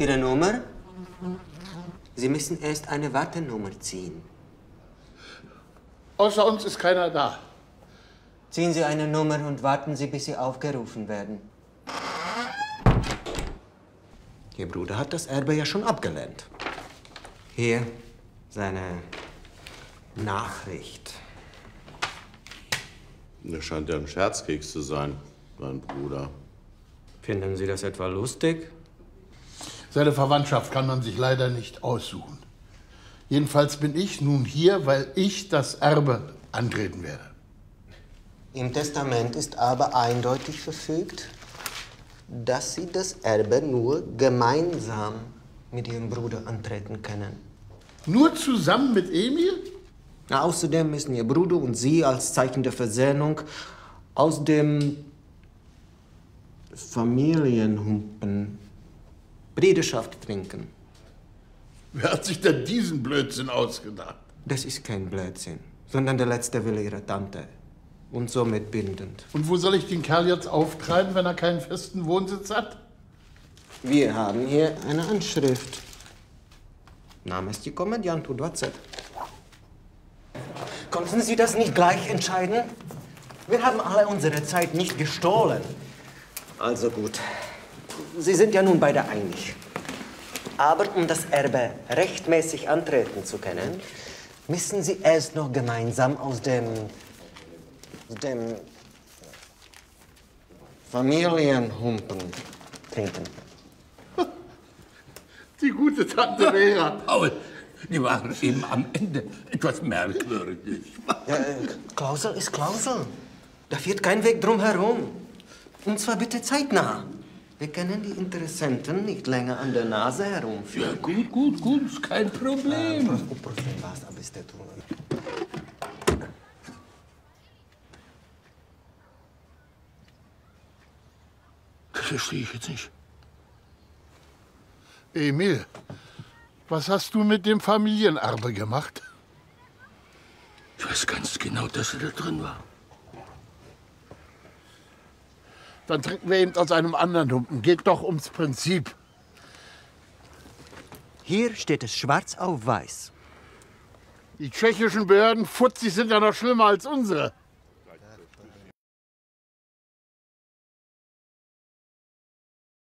Ihre Nummer? Sie müssen erst eine Wartenummer ziehen. Außer uns ist keiner da. Ziehen Sie eine Nummer und warten Sie, bis Sie aufgerufen werden. Ihr Bruder hat das Erbe ja schon abgelehnt. Hier, seine Nachricht. Das scheint ja ein Scherzkeks zu sein, mein Bruder. Finden Sie das etwa lustig? Seine Verwandtschaft kann man sich leider nicht aussuchen. Jedenfalls bin ich nun hier, weil ich das Erbe antreten werde. Im Testament ist aber eindeutig verfügt, dass Sie das Erbe nur gemeinsam mit Ihrem Bruder antreten können. Nur zusammen mit Emil? Außerdem müssen Ihr Bruder und Sie als Zeichen der Versöhnung aus dem Familienhumpen Brüderschaft trinken. Wer hat sich denn diesen Blödsinn ausgedacht? Das ist kein Blödsinn, sondern der letzte Wille Ihrer Tante. Und somit bindend. Und wo soll ich den Kerl jetzt auftreiben, wenn er keinen festen Wohnsitz hat? Wir haben hier eine Anschrift. Náměstí Komediantů 20. Konnten Sie das nicht gleich entscheiden? Wir haben alle unsere Zeit nicht gestohlen. Also gut. Sie sind ja nun beide einig. Aber um das Erbe rechtmäßig antreten zu können, müssen Sie erst noch gemeinsam aus dem Familienhumpen trinken. Die gute Tante Vera. Paul, die waren eben am Ende etwas merkwürdig. Klausel ist Klausel. Da führt kein Weg drum herum. Und zwar bitte zeitnah. Wir können die Interessenten nicht länger an der Nase herumführen. Ja, gut, ist kein Problem. Prosím vás, abyste tu... Das verstehe ich jetzt nicht. Emil, was hast du mit dem Familienerbe gemacht? Ich weiß ganz genau, dass er da drin war. Dann trinken wir eben aus einem anderen Humpen. Geht doch ums Prinzip. Hier steht es schwarz auf weiß. Die tschechischen Behörden, Fuzis, sind ja noch schlimmer als unsere.